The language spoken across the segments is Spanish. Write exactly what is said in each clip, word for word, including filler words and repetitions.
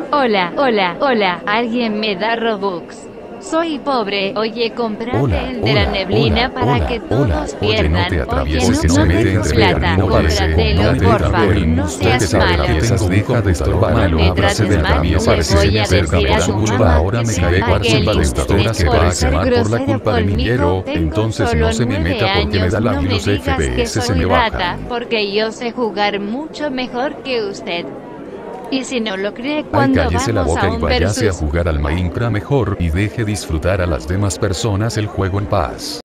Hola, hola, hola, ¿alguien me da Robux? Soy pobre, oye, comprate Hola, el de la hola, neblina hola, para hola, que hola. todos Oye, pierdan. no te Oye, atravieses no, que no se mete tengo entre plata, camino, parece. cómpratelo, No te porfa, tapen, no usted seas que sabe malo. que tengo un computador No malo, me ábrase trates del mal, camino, le parece. voy a Cerca decir por a su tu culpa mamá ahora que me se cae apague cuarzo el de ustedes internet que por va a ser quemar por la grosero culpa de mi conmigo. ñero, Tengo entonces solo no se me nueve meta porque me da años, lag no y me los digas que F P S se soy me rata, bajan. porque yo sé jugar mucho mejor que usted. Y si no lo cree, Ay, cuando cállese la vamos a boca y un váyase a versus. jugar al Minecraft mejor y deje disfrutar a las demás personas el juego en paz.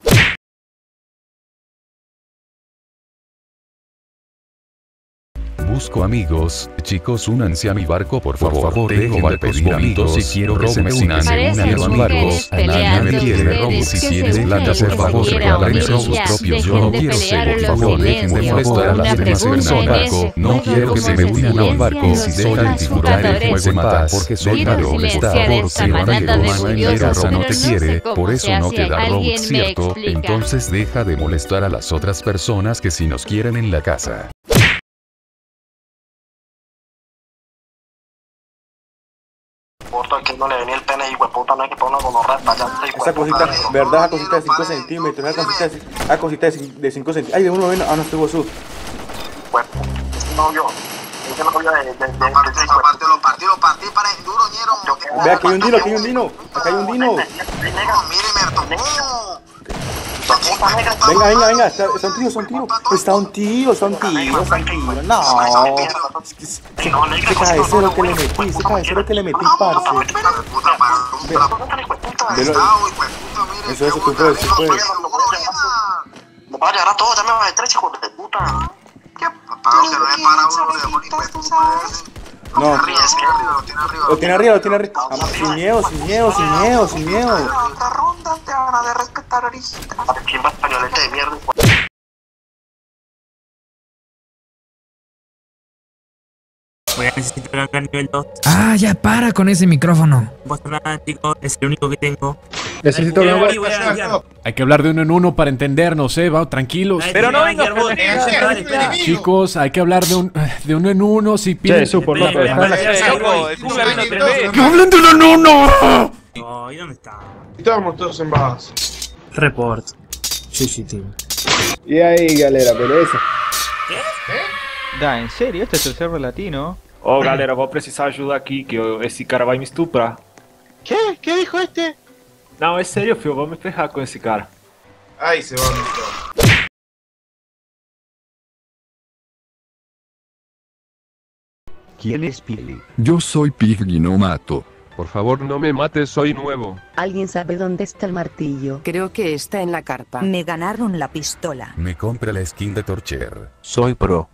Busco amigos, chicos, únanse a mi barco por favor. Por favor, dejen de pedir amigos si quiero que se me unan. Se unan a mi barco. A nadie me quiere Robux. Si tienes plata, por favor, regálame Robux propios. Yo no quiero ser, por favor, dejen de molestar a las demás personas. No quiero que se me unan a mi barco. Si dejan de disfrutar el juego en paz, porque soy malo, molestar, por si van a que mamá en mi casa no te quiere, por eso no te da Robux, ¿cierto? Entonces deja de molestar a las otras personas que si nos quieren en la casa. Que no le venía el pene y hueputa, no hay que poner una gonorrea tallante y Esa cosita, verdad, esa cosita de cinco centímetros, esa cosita, esa cosita de cinco centímetros. Ay, de uno, bueno, ah, no estoy vosú. Huepo, ese novio, ese novio de, de, de, de, Aparte, aparte, lo partí, lo partí para el duro, ñero. Ve, aquí hay un dino, aquí hay un dino, acá hay un dino. No, mire, me tocó. Venga, venga, venga, está, está un tío, está un tío. Está un tío, está un tío, está un tío. No, ese cabecero que le metí, ese cabecero que le metí, parce. Eso, eso, tú puedes, tú puedes. me va a llegar a todos, ya me va a tres hijos de puta. ¿Qué? Papá, que no es para uno, le dejó ni puta. No, Lo tiene arriba, lo tiene arriba, lo tiene arriba. Sin miedo, sin miedo, sin miedo, sin miedo. Otra ronda te van a de respetar ahorita. ¿Quién va españolete de mierda? Voy a necesitar ganar nivel dos. Ah, ya para con ese micrófono. No pasa nada, chicos, es el único que tengo. Necesito Ay, hablar. voy, voy a enviar. Hay que hablar de uno en uno para entendernos, eh, va, tranquilos. Pero no venga, vos. Chicos, hay que hablar de, un, de uno en uno, si piden... Che, por no, ¡Que ¡Que hablen de uno en uno! No, ¿y dónde está? Estamos todos en base. Report. Sí, sí, tío. Y ahí, galera, pero esa. Da, ¿en serio? Este es el server latino. Oh, galera, vou precisar ajuda aqui, que eu, esse cara vai me estuprar. ¿Qué? ¿Qué dijo este? Não, é sério, filho, vou me ferrar com esse cara. Ahí se va a meter. ¿Quién es Pili? Yo soy Pig y no mato. Por favor, no me mates, soy nuevo. ¿Alguien sabe dónde está el martillo? Creo que está en la carpa. Me ganaron la pistola. Me compra la skin de Torcher. Soy pro.